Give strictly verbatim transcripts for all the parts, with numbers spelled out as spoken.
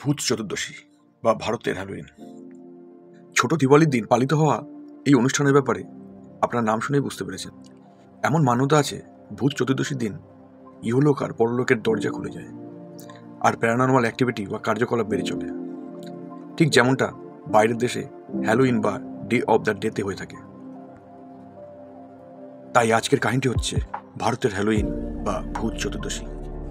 ভূত চতুর্দশী বা ভারতের হ্যালোইন। ছোট দিওয়ালির দিন পালিত হওয়া এই অনুষ্ঠানের ব্যাপারে আপনার নাম শুনেই বুঝতে পেরেছেন। এমন মান্যতা আছে, ভূত চতুর্দশীর দিন ইহলোক আর পরলোকের দরজা খুলে যায়, আর প্যারানর্মাল অ্যাক্টিভিটি বা কার্যকলাপ বেড়ে চলে, ঠিক যেমনটা বাইরের দেশে হ্যালোইন বা ডে অব দ্য ডেতে হয়ে থাকে। তাই আজকের কাহিনীটি হচ্ছে ভারতের হ্যালোইন বা ভূত চতুর্দশী।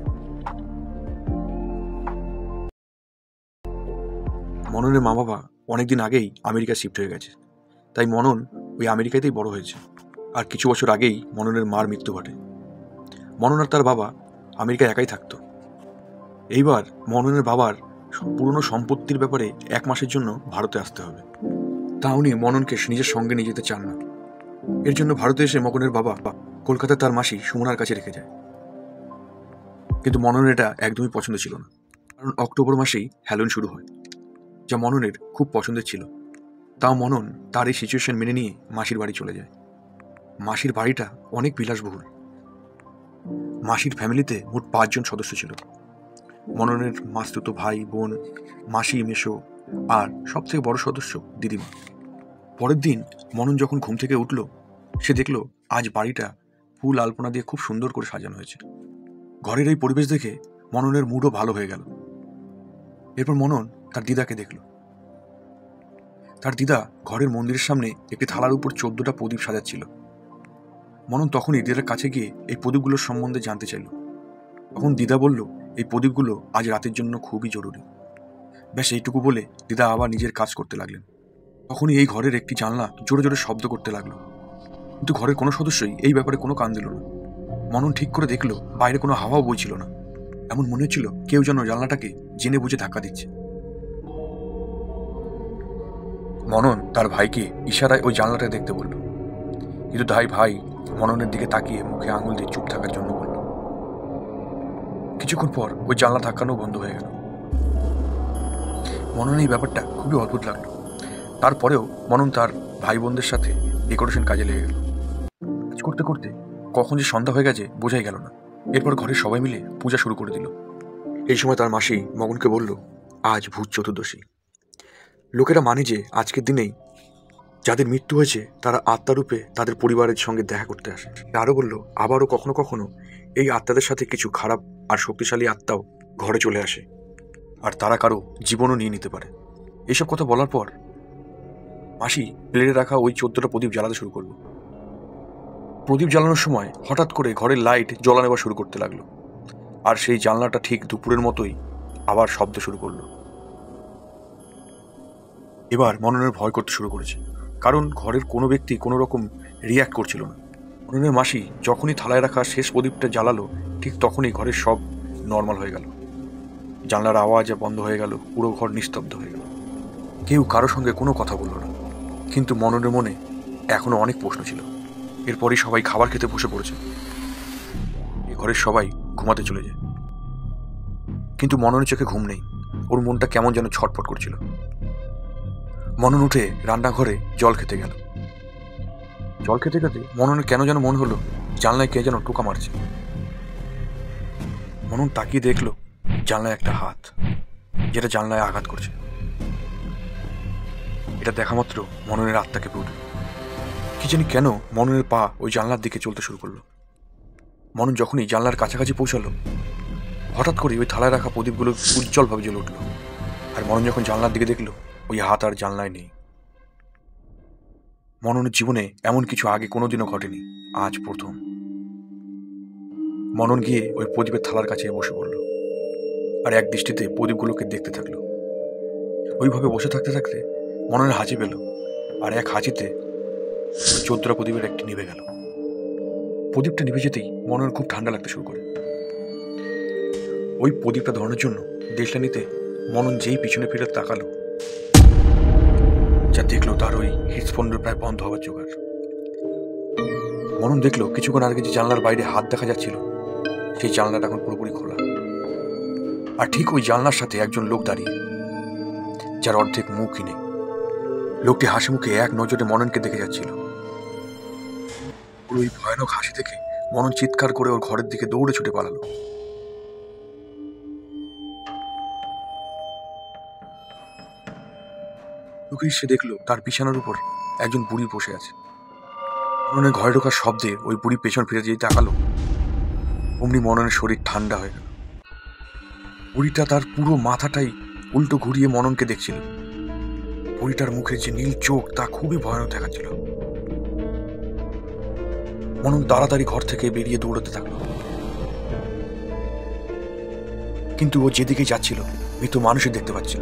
মননের মা বাবা অনেকদিন আগেই আমেরিকা শিফট হয়ে গেছে, তাই মনন ওই আমেরিকাতেই বড় হয়েছে। আর কিছু বছর আগেই মননের মার মৃত্যু ঘটে। মনন আর তার বাবা আমেরিকায় একাই থাকতো। এইবার মননের বাবার পুরনো সম্পত্তির ব্যাপারে এক মাসের জন্য ভারতে আসতে হবে। তা উনি মননকে নিজের সঙ্গে নিয়ে যেতে চান না। এর জন্য ভারতে এসে মননের বাবা কলকাতায় তার মাসি সুমনার কাছে রেখে যায়। কিন্তু মননের এটা একদমই পছন্দ ছিল না, কারণ অক্টোবর মাসেই হ্যালোইন শুরু হয়, যা মননের খুব পছন্দের ছিল। তাও মনন তার এই সিচুয়েশন মেনে নিয়ে মাসির বাড়ি চলে যায়। মাসির বাড়িটা অনেক বিলাসবহুল। মাসির ফ্যামিলিতে মোট পাঁচজন সদস্য ছিল। মননের মাস্তুতো ভাই, বোন, মাসি, মেশো আর সব থেকে বড় সদস্য দিদিমা। পরের দিন মনন যখন ঘুম থেকে উঠল, সে দেখল আজ বাড়িটা ফুল আলপনা দিয়ে খুব সুন্দর করে সাজানো হয়েছে। ঘরের এই পরিবেশ দেখে মননের মুডও ভালো হয়ে গেল। এরপর মনন তার দিদাকে দেখল। তার দিদা ঘরের মন্দিরের সামনে একটি থালার উপর চোদ্দটা প্রদীপ সাজাচ্ছিল। মনন তখনই দিদার কাছে গিয়ে এই প্রদীপগুলোর সম্বন্ধে জানতে চাইল। তখন দিদা বলল, এই প্রদীপগুলো আজ রাতের জন্য খুবই জরুরি। ব্যাস এইটুকু বলে দিদা আবার নিজের কাজ করতে লাগলেন। তখনই এই ঘরের একটি জানলা জোরে জোরে শব্দ করতে লাগলো, কিন্তু ঘরের কোনো সদস্যই এই ব্যাপারে কোনো কান দিল না। মনন ঠিক করে দেখল বাইরে কোনো হাওয়াও বইছিল না। এমন মনে হচ্ছিল কেউ যেন জানলাটাকে জেনে বুঝে ধাক্কা দিচ্ছে। মনন তার ভাইকে ইশারায় ওই জানলাটা দেখতে বলল, কিন্তু তাই ভাই মননের দিকে তাকিয়ে মুখে আঙুল দিয়ে চুপ থাকার জন্য বলল। কিছুক্ষণ পর ওই জানলা ধাক্কানো বন্ধ হয়ে গেল। মনন এই ব্যাপারটা খুবই অদ্ভুত লাগলো। তারপরেও মনন তার ভাই বোনদের সাথে ডেকোরেশন কাজে লেগে গেল। কাজ করতে করতে কখন যে সন্ধ্যা হয়ে গেছে বোঝাই গেল না। এরপর ঘরের সবাই মিলে পূজা শুরু করে দিল। এই সময় তার মাসি মগনকে বলল, আজ ভূত চতুর্দশী। লোকেরা মানে যে আজকের দিনেই যাদের মৃত্যু হয়েছে তারা আত্মারূপে তাদের পরিবারের সঙ্গে দেখা করতে আসে। আরও বলল, আবারও কখনো কখনো এই আত্মাদের সাথে কিছু খারাপ আর শক্তিশালী আত্মাও ঘরে চলে আসে, আর তারা কারো জীবনও নিয়ে নিতে পারে। এইসব কথা বলার পর মাসি প্লেটে রাখা ওই চোদ্দটা প্রদীপ জ্বালাতে শুরু করলো। প্রদীপ জ্বালানোর সময় হঠাৎ করে ঘরের লাইট জ্বলা নেওয়া শুরু করতে লাগলো, আর সেই জানলাটা ঠিক দুপুরের মতোই আবার শব্দ শুরু করলো। এবার মননের ভয় করতে শুরু করেছে, কারণ ঘরের কোনো ব্যক্তি কোনো রকম রিয়্যাক্ট করছিল না। মননের মাসি যখনই থালায় রাখা শেষ প্রদীপটা জ্বালালো, ঠিক তখনই ঘরের সব নর্মাল হয়ে গেল। জানলার আওয়াজ বন্ধ হয়ে গেল, পুরো ঘর নিস্তব্ধ হয়ে গেল। কেউ কারো সঙ্গে কোনো কথা বলল না। কিন্তু মননের মনে এখনো অনেক প্রশ্ন ছিল। এরপরই সবাই খাবার খেতে বসে পড়েছে। এই ঘরের সবাই ঘুমাতে চলে যায়, কিন্তু মননের চোখে ঘুম নেই। ওর মনটা কেমন যেন ছটফট করছিল। মনন উঠে রান্নাঘরে জল খেতে গেল। জল খেতে খেতে মননের কেন যেন মনে হলো জানলায় কে যেন টোকা মারছে। মনন তাকিয়ে দেখলো জানলায় একটা হাত, যেটা জানলায় আঘাত করছে। এটা দেখা মাত্র মননের আত্মা কেঁপে উঠল। কি জানি কেন মননের পা ওই জানলার দিকে চলতে শুরু করলো। মনন যখনই জানলার কাছাকাছি পৌঁছালো, হঠাৎ করে ওই থালায় রাখা প্রদীপগুলো উজ্জ্বলভাবে জ্বলে উঠল। আর মনন যখন জানলার দিকে দেখলো, ওই হাত আর জানলায় নেই। মননের জীবনে এমন কিছু আগে কোনোদিনও ঘটেনি, আজ প্রথম। মনন গিয়ে ওই প্রদীপের থালার কাছে বসে পড়ল, আর এক দৃষ্টিতে প্রদীপগুলোকে দেখতে থাকলো। ওইভাবে বসে থাকতে থাকতে মননের হাঁচি পেল, আর এক হাঁচিতে চোদ্দটা প্রদীপের একটি নিভে গেল। প্রদীপটা নিভে যেতেই মননের খুব ঠান্ডা লাগতে শুরু করে। ওই প্রদীপটা ধরানোর জন্য দেশটা নিতে মনন যেই পিছনে ফিরে তাকালো, যা দেখলো তার ওই হৃৎস্পন্দন প্রায় বন্ধ হওয়ার জোগাড়। মনন দেখলো কিছুক্ষণ আগে যে জানলার বাইরে হাত দেখা যাচ্ছিল, সেই জানলাটা এখন পুরোপুরি খোলা। আর ঠিক ওই জানলার সাথে একজন লোক দাঁড়িয়ে, যার অর্ধেক মুখই নেই। লোকটি হাসি মুখে এক নজরে মননকে দেখে যাচ্ছিল। ওই ভয়ানক হাসি দেখে মনন চিৎকার করে ওর ঘরের দিকে দৌড়ে ছুটে পালালো। ফিরে সে দেখলো তার বিছানার উপর একজন বুড়ি বসে আছে। মননের ঘরে ঢোকার শব্দে ওই বুড়ি পেছন ফিরে যেই তাকালো, অমনি মননের শরীর ঠান্ডা হয়ে গেল। বুড়িটা তার পুরো মাথাটাই উল্টো ঘুরিয়ে মননকে দেখছিল। বুড়িটার মুখের যে নীল চোখ তা খুবই ভয়ানক দেখাচ্ছিল। মনন তাড়াতাড়ি ঘর থেকে বেরিয়ে দৌড়াতে থাকলো, কিন্তু ও যেদিকে যাচ্ছিল মৃত মানুষই দেখতে পাচ্ছিল।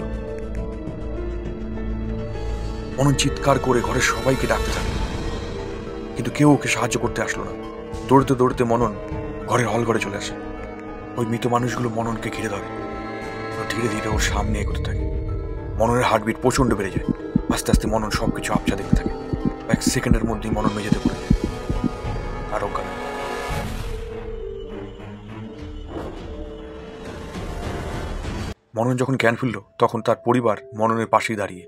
মনন চিৎকার করে ঘরের সবাইকে ডাকতে থাকলো, কিন্তু কেউ ওকে সাহায্য করতে আসলো না। দৌড়তে দৌড়তে মনন ঘরের হল ঘরে চলে আসে। ওই মৃত মানুষগুলো মননকে ঘিরে ধরে। ধীরে ধীরে ওর সামনে এগোতে থাকে। মননের হার্টবিট প্রচন্ড বেড়ে যায়। আস্তে আস্তে মনন সবকিছু আবছা দেখতে থাকে। এক সেকেন্ডের মধ্যেই মনন মেঝেতে পড়ে যায় আর অজ্ঞান। মনন যখন জ্ঞান ফিরল তখন তার পরিবার মননের পাশেই দাঁড়িয়ে।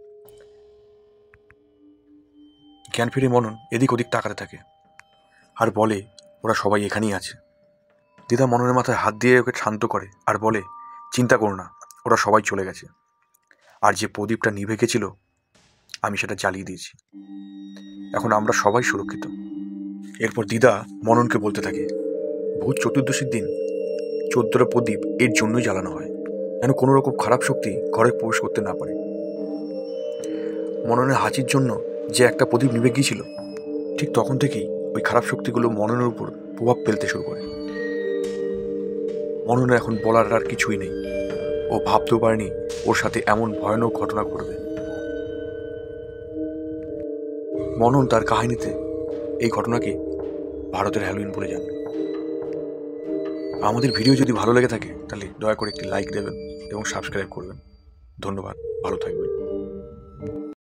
জ্ঞান ফিরে মনন এদিক ওদিক তাকাতে থাকে আর বলে, ওরা সবাই এখানেই আছে। দিদা মননের মাথায় হাত দিয়ে ওকে শান্ত করে আর বলে, চিন্তা করো না, ওরা সবাই চলে গেছে। আর যে প্রদীপটা নিভে গেছিল আমি সেটা জ্বালিয়ে দিয়েছি। এখন আমরা সবাই সুরক্ষিত। এরপর দিদা মননকে বলতে থাকে, ভূত চতুর্দশীর দিন চোদ্দটা প্রদীপ এর জন্যই জ্বালানো হয়, যেন কোনো রকম খারাপ শক্তি ঘরে প্রবেশ করতে না পারে। মননের হাঁচির জন্য যে একটা প্রদীপ নিভে গিয়েছিল, ঠিক তখন থেকেই ওই খারাপ শক্তিগুলো মননের উপর প্রভাব ফেলতে শুরু করে। মননের এখন বলার আর কিছুই নেই। ও ভাবতেও পারেনি ওর সাথে এমন ভয়ানক ঘটনা ঘটবে। মনন তার কাহিনীতে এই ঘটনাকে ভারতের হ্যালোইন বলে জানে। আমাদের ভিডিও যদি ভালো লেগে থাকে তাহলে দয়া করে একটি লাইক দেবেন এবং সাবস্ক্রাইব করবেন। ধন্যবাদ, ভালো থাকবেন।